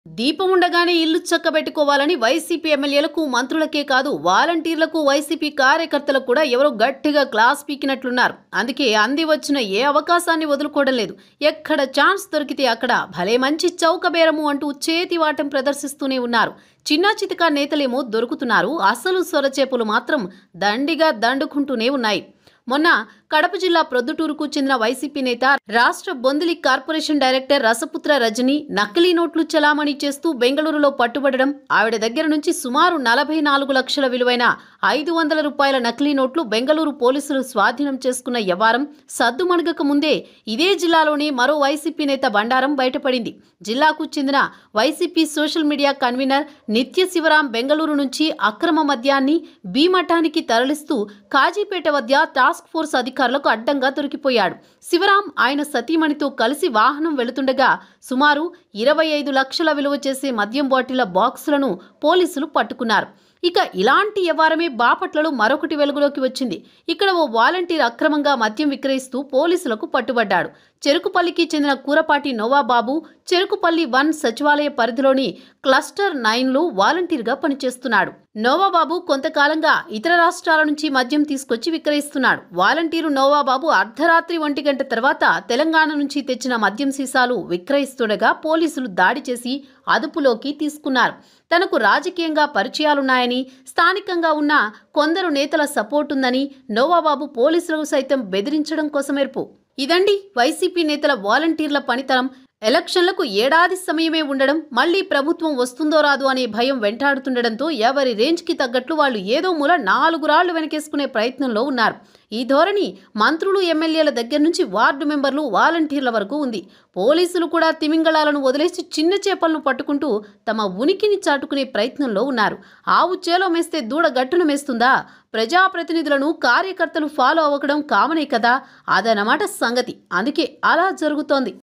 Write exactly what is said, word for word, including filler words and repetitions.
దీపం ఉండగానే ఇల్లు చక్కబెట్టుకోవాలని వైసీపీ ఎమ్మెల్యేలకు మంత్రులకే కాదు వాలంటీర్లకు వైసీపీ కార్యకర్తలకు కూడా ఎవరో గట్టిగా క్లాస్ పీకినట్లున్నారు. అందుకే అంది వచ్చిన ఏ అవకాశాన్ని వదులుకోవడం లేదు. ఎక్కడ ఛాన్స్ దొరికితే అక్కడ భలే మంచి చౌకబేరము అంటూ చేతివాటం ప్రదర్శిస్తూనే ఉన్నారు. చిన్నా చితకా నేతలేమో దొరుకుతున్నారు, అసలు సొరచేపులు మాత్రం దండిగా దండుకుంటూనే ఉన్నాయి. మొన్న కడప జిల్లా ప్రొద్దుటూరుకు చెందిన వైసీపీ నేత, రాష్ట్ర బొందిలి కార్పొరేషన్ డైరెక్టర్ రసపుత్ర రజని నకిలీ నోట్లు చలామణి చేస్తూ బెంగళూరులో పట్టుబడడం, ఆవిడ దగ్గర నుంచి సుమారు నలభై నాలుగు లక్షల విలువైన ఐదు వందల రూపాయల నకిలీ నోట్లు బెంగళూరు పోలీసులు స్వాధీనం చేసుకున్న వ్యవహారం సద్దుమణగక ముందే ఇదే జిల్లాలోని మరో వైసీపీ నేత బండారం బయటపడింది. జిల్లాకు చెందిన వైసీపీ సోషల్ మీడియా కన్వీనర్ నిత్య శివరాం బెంగళూరు నుంచి అక్రమ మద్యాన్ని బీమఠానికి తరలిస్తూ కాజీపేట వద్ద టాస్క్ ఫోర్స్ అధికారులకు అడ్డంగా దొరికిపోయాడు. శివరాం ఆయన సతీమణితో కలిసి వాహనం వెళుతుండగా సుమారు ఇరవై ఐదు లక్షల విలువ చేసే మద్యం బాటిళ్ల బాక్సులను పోలీసులు పట్టుకున్నారు. ఇక ఇలాంటి వ్యవహారమే బాపట్లలో మరొకటి వెలుగులోకి వచ్చింది. ఇక్కడ ఓ వాలంటీర్ అక్రమంగా మద్యం విక్రయిస్తూ పోలీసులకు పట్టుబడ్డాడు. చెరుకుపల్లికి చెందిన కూరపాటి నోవాబాబు చెరుకుపల్లి వన్ సచివాలయ పరిధిలోని క్లస్టర్ నైన్లో వాలంటీర్గా పనిచేస్తున్నాడు. నోవాబాబు కొంతకాలంగా ఇతర రాష్ట్రాల నుంచి మద్యం తీసుకొచ్చి విక్రయిస్తున్నాడు. వాలంటీరు నోవాబాబు అర్ధరాత్రి ఒంటి గంట తర్వాత తెలంగాణ నుంచి తెచ్చిన మద్యం సీసాలు విక్రయిస్తుండగా పోలీసులు దాడి చేసి అదుపులోకి తీసుకున్నారు. తనకు రాజకీయంగా పరిచయాలున్నాయని, స్థానికంగా ఉన్న కొందరు నేతల సపోర్ట్ ఉందని నోవాబాబు పోలీసులకు సైతం బెదిరించడం కోసమేర్పు. ఇదండి వైసీపీ నేతల వాలంటీర్ల పనితనం. ఎలక్షన్లకు ఏడాది సమయమే ఉండడం, మళ్లీ ప్రభుత్వం వస్తుందో రాదు అనే భయం వెంటాడుతుండడంతో ఎవరి రేంజ్కి తగ్గట్లు వాళ్ళు ఏదో మూల నాలుగు రాళ్లు వెనకేసుకునే ప్రయత్నంలో ఉన్నారు. ఈ ధోరణి మంత్రులు, ఎమ్మెల్యేల దగ్గర నుంచి వార్డు మెంబర్లు, వాలంటీర్ల వరకు ఉంది. పోలీసులు కూడా తిమింగళాలను వదిలేసి చిన్న చేపలను పట్టుకుంటూ తమ ఉనికిని చాటుకునే ప్రయత్నంలో ఉన్నారు. ఆవు చేలో మేస్తే దూడ గట్టును మేస్తుందా? ప్రజాప్రతినిధులను కార్యకర్తలు ఫాలో అవ్వడం కామనే కదా, అదనమాట సంగతి. అందుకే అలా జరుగుతోంది.